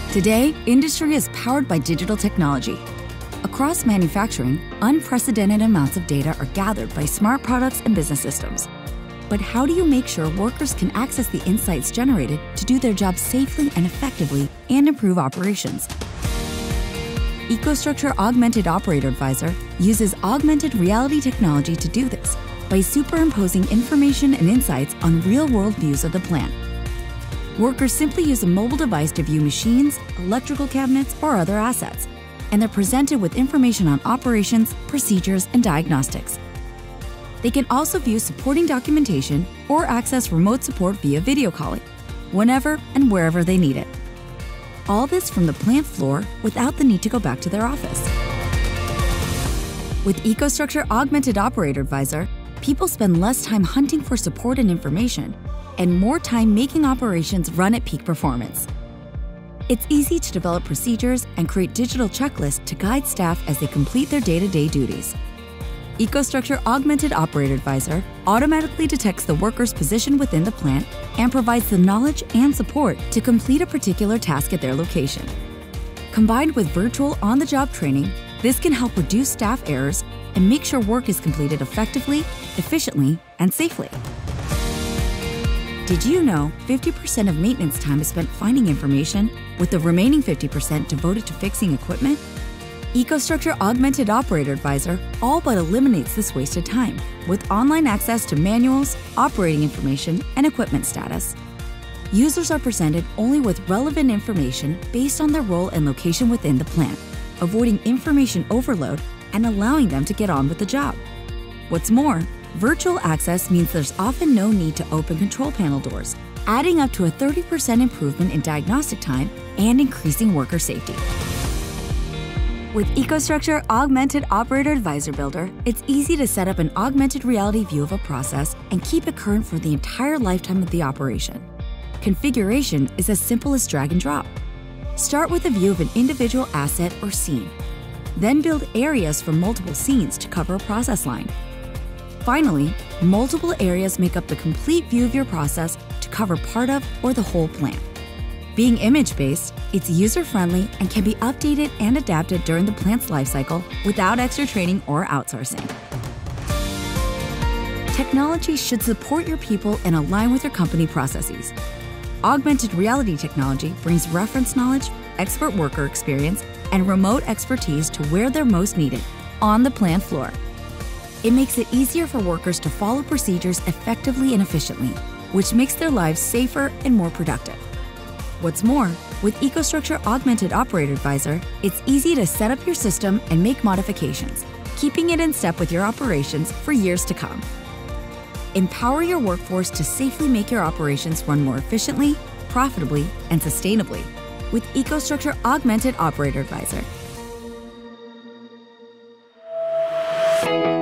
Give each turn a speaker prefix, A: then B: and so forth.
A: Today, industry is powered by digital technology. Across manufacturing, unprecedented amounts of data are gathered by smart products and business systems. But how do you make sure workers can access the insights generated to do their jobs safely and effectively and improve operations? EcoStruxure Augmented Operator Advisor uses augmented reality technology to do this by superimposing information and insights on real-world views of the plant. Workers simply use a mobile device to view machines, electrical cabinets, or other assets, and they're presented with information on operations, procedures, and diagnostics. They can also view supporting documentation or access remote support via video calling, whenever and wherever they need it. All this from the plant floor without the need to go back to their office. With EcoStruxure Augmented Operator Advisor, people spend less time hunting for support and information, and more time making operations run at peak performance. It's easy to develop procedures and create digital checklists to guide staff as they complete their day-to-day duties. EcoStruxure Augmented Operator Advisor automatically detects the worker's position within the plant and provides the knowledge and support to complete a particular task at their location. Combined with virtual on-the-job training, this can help reduce staff errors and make sure work is completed effectively, efficiently, and safely. Did you know 50% of maintenance time is spent finding information, with the remaining 50% devoted to fixing equipment? EcoStruxure Augmented Operator Advisor all but eliminates this wasted time with online access to manuals, operating information, and equipment status. Users are presented only with relevant information based on their role and location within the plant, avoiding information overload and allowing them to get on with the job. What's more, virtual access means there's often no need to open control panel doors, adding up to a 30% improvement in diagnostic time and increasing worker safety. With EcoStruxure Augmented Operator Advisor Builder, it's easy to set up an augmented reality view of a process and keep it current for the entire lifetime of the operation. Configuration is as simple as drag and drop. Start with a view of an individual asset or scene. Then build areas for multiple scenes to cover a process line. Finally, multiple areas make up the complete view of your process to cover part of or the whole plant. Being image-based, it's user-friendly and can be updated and adapted during the plant's lifecycle without extra training or outsourcing. Technology should support your people and align with your company processes. Augmented reality technology brings reference knowledge, expert worker experience, and remote expertise to where they're most needed, on the plant floor. It makes it easier for workers to follow procedures effectively and efficiently, which makes their lives safer and more productive. What's more, with EcoStruxure Augmented Operator Advisor, it's easy to set up your system and make modifications, keeping it in step with your operations for years to come. Empower your workforce to safely make your operations run more efficiently, profitably, and sustainably with EcoStruxure Augmented Operator Advisor.